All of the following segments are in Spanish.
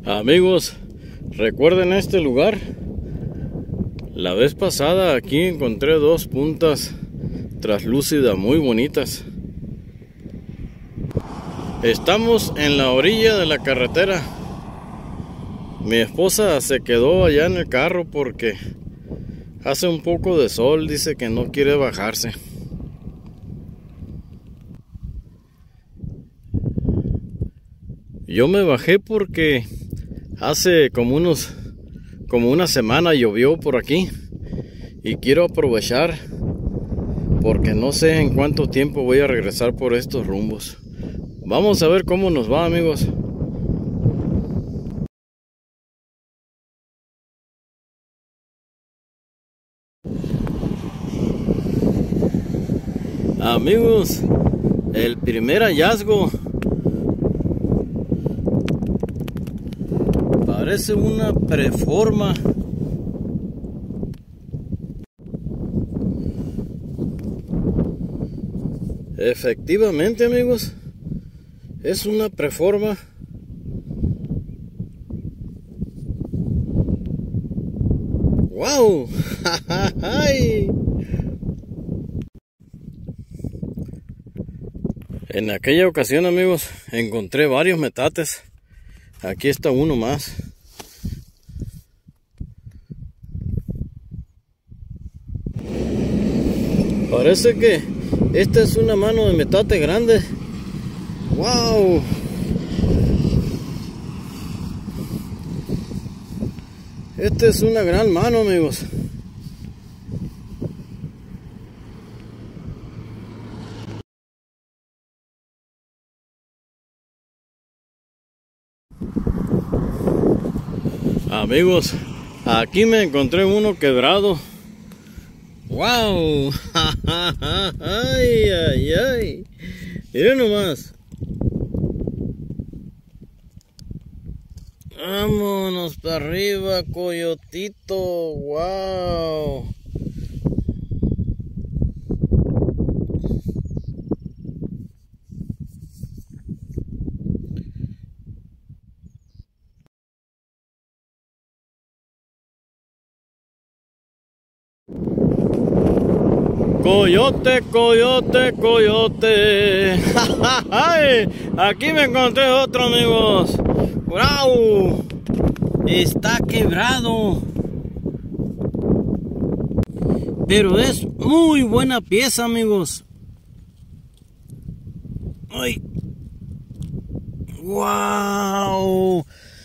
Amigos, ¿recuerden este lugar? La vez pasada aquí encontré dos puntas traslúcidas muy bonitas. Estamos en la orilla de la carretera. Mi esposa se quedó allá en el carro porque hace un poco de sol, dice que no quiere bajarse. Yo me bajé porque hace como una semana llovió por aquí y quiero aprovechar porque no sé en cuánto tiempo voy a regresar por estos rumbos. Vamos a ver cómo nos va, amigos. Amigos, el primer hallazgo parece una preforma. Efectivamente, amigos, es una preforma. ¡Wow! En aquella ocasión, amigos, encontré varios metates. Aquí está uno más. Parece que esta es una mano de metate grande. ¡Wow! Esta es una gran mano, amigos. Amigos, aquí me encontré uno quebrado. ¡Wow! ¡Ay, ay, ay! Miren nomás. Vámonos para arriba, coyotito. ¡Wow! Coyote, coyote, coyote. ¡Ay! Aquí me encontré otro, amigos. ¡Wow! Está quebrado. Pero es muy buena pieza, amigos. ¡Ay! ¡Wow!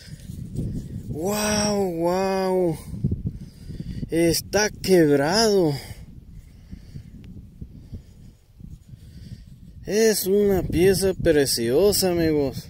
¡Wow! ¡Wow! Está quebrado. Es una pieza preciosa, amigos.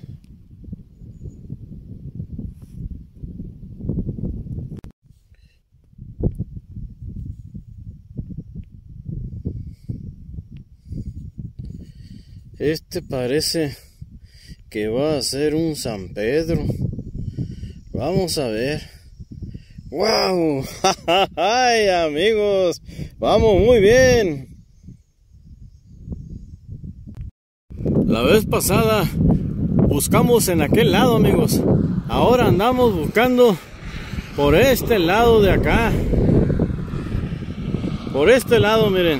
Este parece que va a ser un San Pedro. Vamos a ver. ¡Wow! ¡Ay, amigos! Vamos muy bien. La vez pasada buscamos en aquel lado, amigos. Ahora andamos buscando por este lado de acá. Por este lado, miren.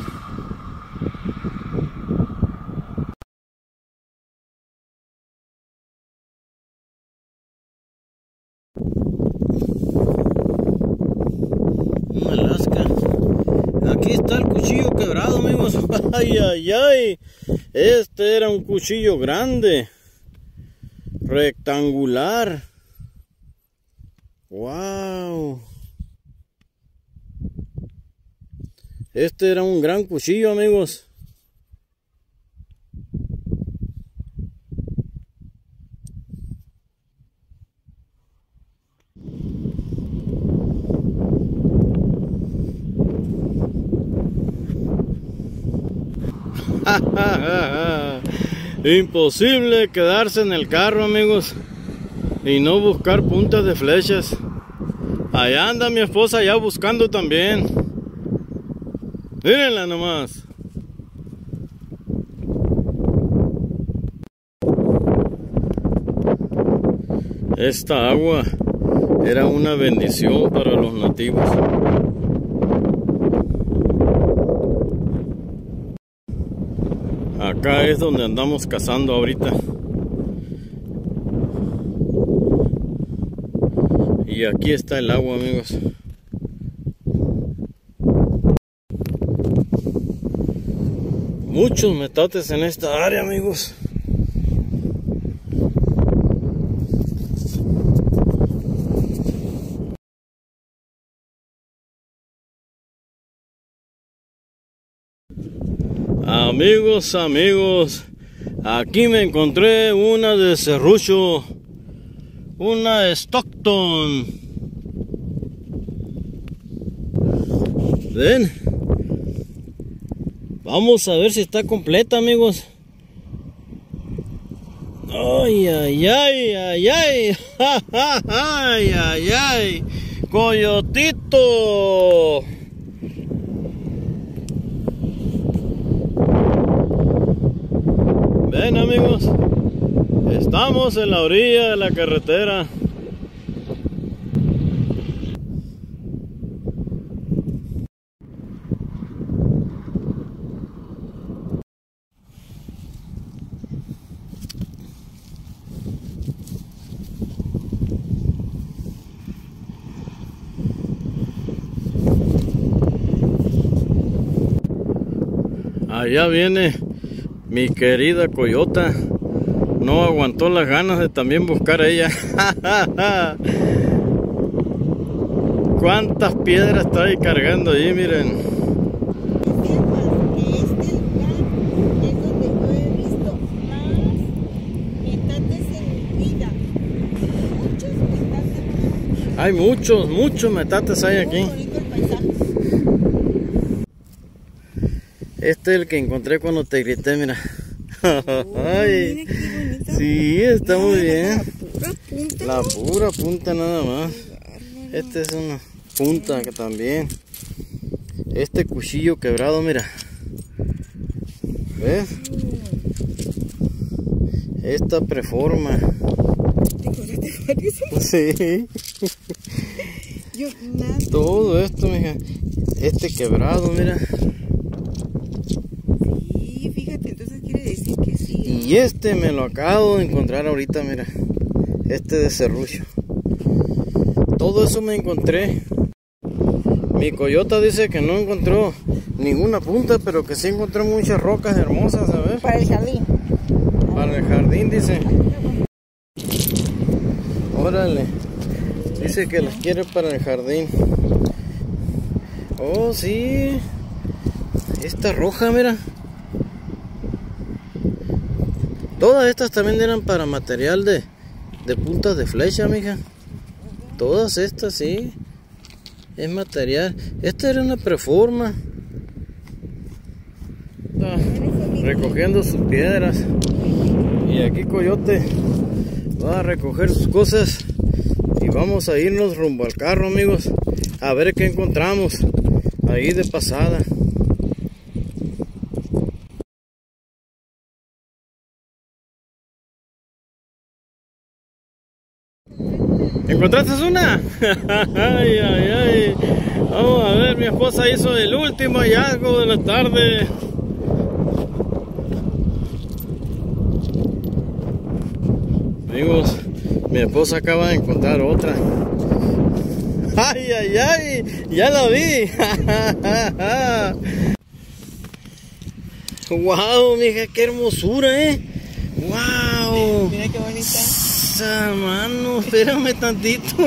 Un Alaska. Aquí está el cuchillo quebrado, amigos. Ay, ay, ay. Este era un cuchillo grande, rectangular. Wow. Este era un gran cuchillo, amigos. Imposible quedarse en el carro, amigos, y no buscar puntas de flechas. Allá anda mi esposa ya buscando también. Mírenla nomás. Esta agua era una bendición para los nativos. Acá es donde andamos cazando ahorita. Y aquí está el agua, amigos. Muchos metates en esta área, amigos. Amigos, aquí me encontré una de serrucho, una Stockton. ¿Ven? Vamos a ver si está completa, amigos. Ay, ay, ay, ay, ay, ay, ay, ay, coyotito. Ven, amigos, estamos en la orilla de la carretera. Allá viene mi querida coyota. No aguantó las ganas de también buscar a ella. Cuántas piedras está ahí cargando allí, miren. Este lugar es donde yo he visto más metates en mi vida. Muchos metates. Hay muchos metates hay aquí. Muy bonito el paisaje. Este es el que encontré cuando te grité, mira. Ay, Mira qué bonito. sí, está muy bien. La pura punta. La pura punta nada más. Este es una punta que también. Este cuchillo quebrado, mira. ¿Ves? Esta preforma. ¿Te cobraste varios? Sí. Yo nada. Todo esto, mija. Este quebrado, mira. Sí, fíjate, entonces quiere decir que sí. Y este me lo acabo de encontrar ahorita, mira. Este de serrucho. Todo eso me encontré. Mi coyota dice que no encontró ninguna punta, pero que sí encontró muchas rocas hermosas, ¿sabes? Para el jardín. Para el jardín, dice. Órale. Dice que las quiere para el jardín. Oh, sí. Esta roja, mira. Todas estas también eran para material de puntas de flecha, mija. Todas estas, sí. Es material. Esta era una preforma. Recogiendo sus piedras. Y aquí coyote va a recoger sus cosas. Y vamos a irnos rumbo al carro, amigos. A ver qué encontramos ahí de pasada. ¿Encontraste una? Ay, ay, ay. Vamos a ver, mi esposa hizo el último hallazgo de la tarde. Amigos, mi esposa acaba de encontrar otra. Ay, ay, ay, ya la vi. Wow, mija, qué hermosura, wow. Mira qué bonita. Mano, espérame tantito.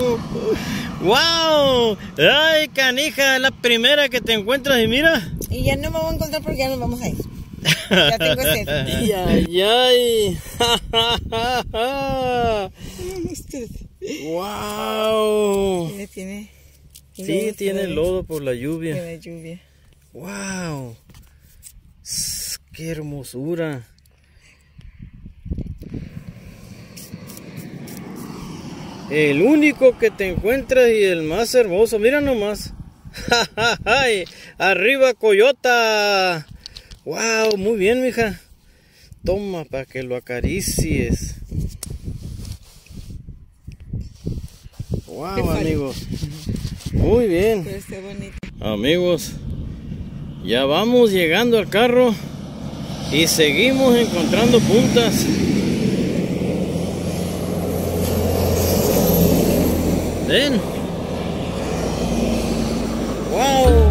Wow. Ay, canija, es la primera que te encuentras y mira. Y ya no me voy a encontrar porque ya nos vamos a ir. Ya tengo sed. Ay, ay, ay. Wow. Mira, tiene. Sí, tiene lodo por la lluvia. Por la lluvia. Wow. Qué hermosura. El único que te encuentras y el más hermoso. Mira nomás. ¡Ay! ¡Arriba, coyota! ¡Wow! Muy bien, mija. Toma para que lo acaricies. Wow, amigos. Muy bien. Pero está bonito. Amigos, ya vamos llegando al carro y seguimos encontrando puntas. Ven. Wow.